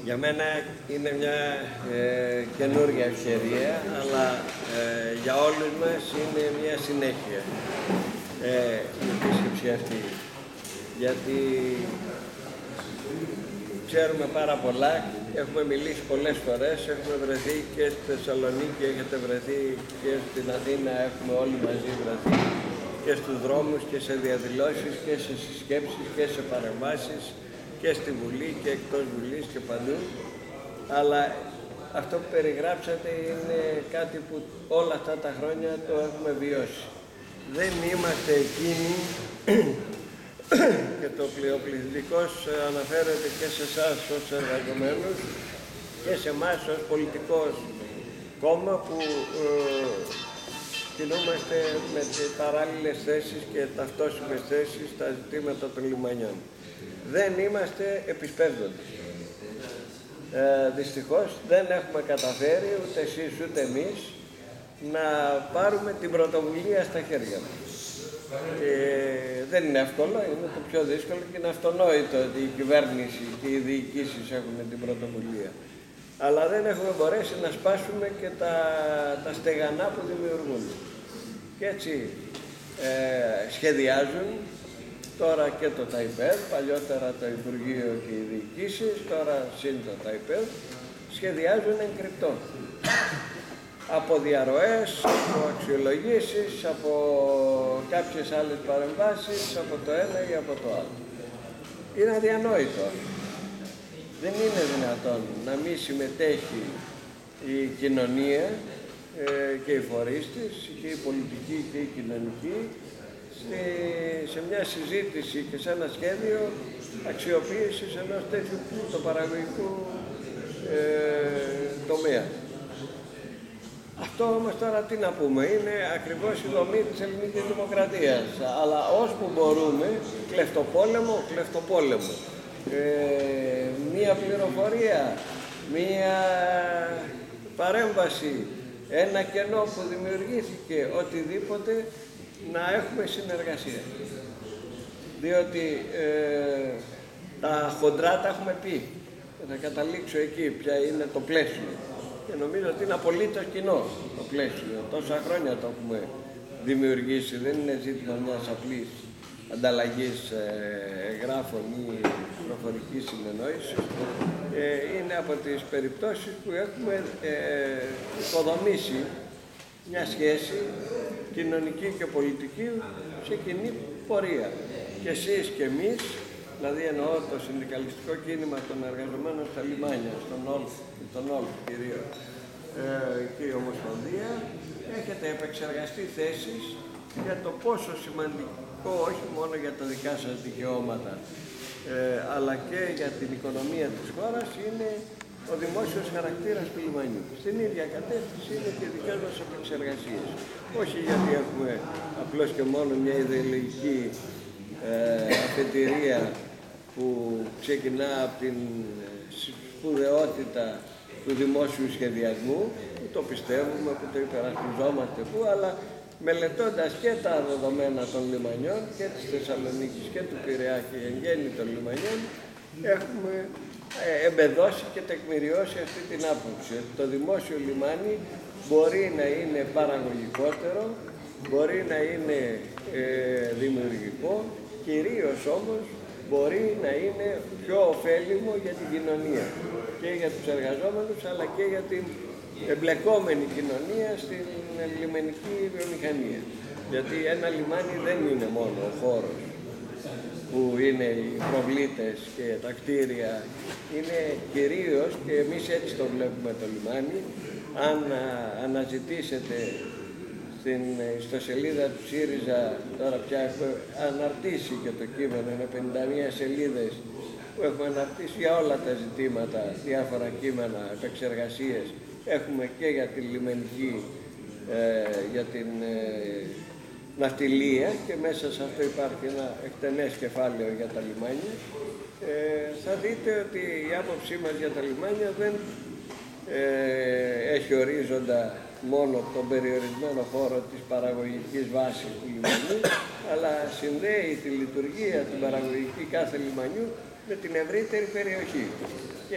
Για μένα είναι μια καινούργια ευκαιρία, αλλά για όλους μας είναι μια συνέχεια η επίσκεψη αυτή. Γιατί ξέρουμε πάρα πολλά, έχουμε μιλήσει πολλές φορές, έχουμε βρεθεί και στη Θεσσαλονίκη, έχετε βρεθεί και στην Αθήνα, έχουμε όλοι μαζί βρεθεί και στους δρόμους και σε διαδηλώσεις και σε συσκέψεις και σε παρεμβάσεις και στη Βουλή και εκτός Βουλής και παντού. Αλλά αυτό που περιγράψατε είναι κάτι που όλα αυτά τα χρόνια το έχουμε βιώσει. Δεν είμαστε εκείνοι και το πλειοπληθυντικός αναφέρεται και σε εσάς ως εργαζομένους και σε εμάς ως πολιτικός κόμμα που κινούμαστε με τις παράλληλες θέσεις και ταυτόσιμες θέσεις στα ζητήματα των λιμανιών. Δεν είμαστε επισπεύδοντες. Δυστυχώς δεν έχουμε καταφέρει ούτε εσείς ούτε εμείς να πάρουμε την πρωτοβουλία στα χέρια μας. Δεν είναι εύκολο, είναι το πιο δύσκολο και είναι αυτονόητο ότι η κυβέρνηση και οι διοικήσεις έχουν την πρωτοβουλία. Αλλά δεν έχουμε μπορέσει να σπάσουμε και τα στεγανά που δημιουργούν. Και έτσι σχεδιάζουν τώρα και το ΤΑΙΠΕΔ, παλιότερα το Υπουργείο και οι διοικήσεις, τώρα συν το ΤΑΙΠΕΔ, σχεδιάζουν εγκρυπτό. Από διαρροές, από αξιολογήσεις, από κάποιες άλλες παρεμβάσεις, από το ένα ή από το άλλο. Είναι αδιανόητο. Δεν είναι δυνατόν να μην συμμετέχει η κοινωνία και οι φορείς της, και η πολιτική και η κοινωνική, σε μια συζήτηση και σε ένα σχέδιο αξιοποίησης ενός τέτοιου του παραγωγικού τομέα. Αυτό όμως τώρα τι να πούμε, είναι ακριβώς η δομή της ελληνικής δημοκρατίας. Αλλά ώσπου μπορούμε, κλεφτοπόλεμο, μία πληροφορία, μία παρέμβαση, ένα κενό που δημιουργήθηκε, οτιδήποτε, να έχουμε συνεργασία. Διότι τα χοντρά τα έχουμε πει. Θα καταλήξω εκεί ποια είναι το πλαίσιο. Και νομίζω ότι είναι απολύτως κοινό το πλαίσιο. Τόσα χρόνια το έχουμε δημιουργήσει. Δεν είναι ζήτημα μιας απλής ανταλλαγής εγγράφων ή προφορικής συνεννόησης. Είναι από τις περιπτώσεις που έχουμε οικοδομήσει μια σχέση κοινωνική και πολιτική σε κοινή πορεία. Και εσείς και εμείς, δηλαδή εννοώ το συνδικαλιστικό κίνημα των εργαζομένων στα λιμάνια, στον Όλφ κυρίως, και η Ομοσπονδία, έχετε επεξεργαστεί θέσεις για το πόσο σημαντικό, όχι μόνο για τα δικά σας δικαιώματα, αλλά και για την οικονομία της χώρας, είναι ο δημόσιος χαρακτήρας του λιμανιού. Στην ίδια κατεύθυνση είναι και οι δικές μας επεξεργασίες. Όχι γιατί έχουμε απλώς και μόνο μια ιδεολογική αφετηρία που ξεκινά από την σπουδαιότητα του δημόσιου σχεδιασμού, που το πιστεύουμε, που το υπερασπιζόμαστε, αλλά μελετώντας και τα δεδομένα των λιμανιών και της Θεσσαλονίκης και του Πειραιά και εν γέννη των λιμανιών, έχουμε εμπεδώσει και τεκμηριώσει αυτή την άποψη. Το δημόσιο λιμάνι μπορεί να είναι παραγωγικότερο, μπορεί να είναι δημιουργικό, κυρίως όμως μπορεί να είναι πιο ωφέλιμο για την κοινωνία και για τους εργαζόμενους, αλλά και για την εμπλεκόμενη κοινωνία στην λιμενική βιομηχανία. Γιατί ένα λιμάνι δεν είναι μόνο ο χώρος που είναι οι προβλήτες και τα κτίρια, είναι κυρίως, και εμείς έτσι το βλέπουμε το λιμάνι, αν αναζητήσετε στην ιστοσελίδα του ΣΥΡΙΖΑ, τώρα πια έχουμε αναρτήσει και το κείμενο, είναι 51 σελίδες που έχουμε αναρτήσει για όλα τα ζητήματα, διάφορα κείμενα, επεξεργασίες. Έχουμε και για την λιμενική, για την ναυτιλία, και μέσα σε αυτό υπάρχει ένα εκτενές κεφάλαιο για τα λιμάνια. Θα δείτε ότι η άποψή μας για τα λιμάνια δεν έχει ορίζοντα μόνο τον περιορισμένο χώρο της παραγωγικής βάσης του λιμανιού, αλλά συνδέει τη λειτουργία, την παραγωγική κάθε λιμανιού με την ευρύτερη περιοχή. Και